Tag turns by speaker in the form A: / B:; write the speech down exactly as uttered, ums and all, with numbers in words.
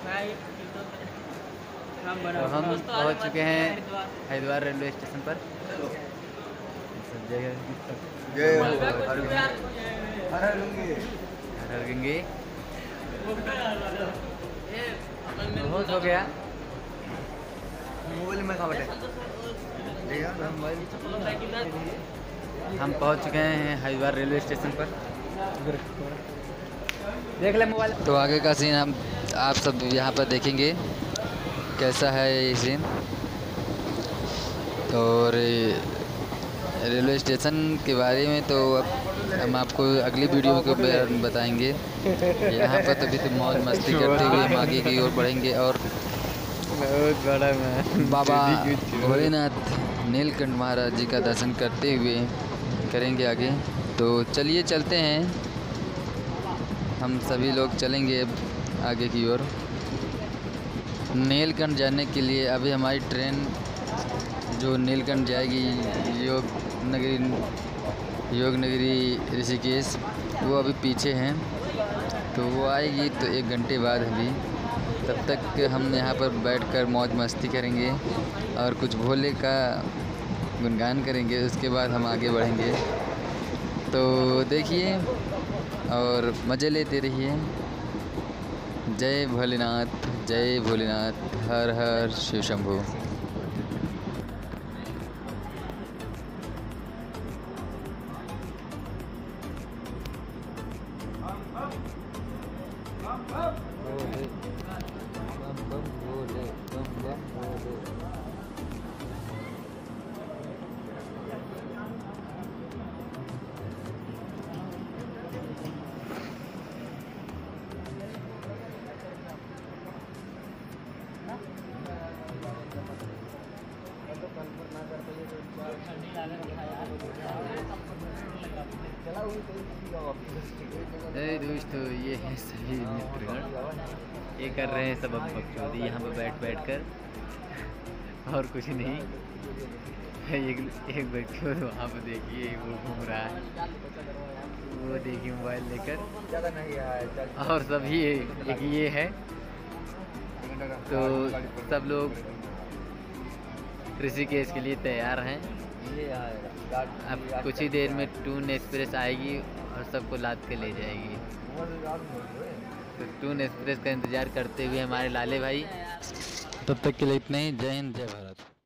A: तो हम पहुंच चुके हैं हरिद्वार रेलवे स्टेशन पर। जय हर हर गंगे। बहुत हो गया मोबाइल में हम पहुंच चुके हैं हरिद्वार रेलवे स्टेशन पर। देख ले मोबाइल।
B: तो आगे का सीन हम आप सब यहाँ पर देखेंगे कैसा है ये सीन। और रेलवे स्टेशन के बारे में तो अब हम आपको अगली वीडियो में बताएंगे। यहाँ पर तभी तो मौज मस्ती करते हुए हम आगे की ओर बढ़ेंगे और
A: बहुत बड़ा मैं
B: बाबा भोलेनाथ नीलकंठ महाराज जी का दर्शन करते हुए करेंगे आगे। तो चलिए चलते हैं, हम सभी लोग चलेंगे अब आगे की ओर। नीलकंठ जाने के लिए अभी हमारी ट्रेन जो नीलकंठ जाएगी योग नगरी योग नगरी ऋषिकेश, वो अभी पीछे हैं। तो वो आएगी तो एक घंटे बाद अभी, तब तक हम यहाँ पर बैठकर मौज मस्ती करेंगे और कुछ भोले का गुणगान करेंगे। उसके बाद हम आगे बढ़ेंगे। तो देखिए और मज़े लेते रहिए। जय भोलेनाथ, जय भोलेनाथ, हर हर शिव शंभू।
A: अरे दोस्तों, ये है सभी मित्रगण, ये कर रहे हैं सब अब बकचोदी यहाँ पे बैठ बैठ कर और कुछ नहीं। एक एक बच्चों वहाँ पे देखिए वो घूम रहा है, वो देखिए मोबाइल लेकर। और सभी एक ये है। तो सब लोग ऋषिकेश के लिए तैयार हैं। अब कुछ ही देर में टून एक्सप्रेस आएगी और सबको लाद के ले जाएगी। तो टून एक्सप्रेस का इंतज़ार करते हुए हमारे लाले भाई।
B: तब तक के लिए इतना ही। जय हिंद, जय भारत।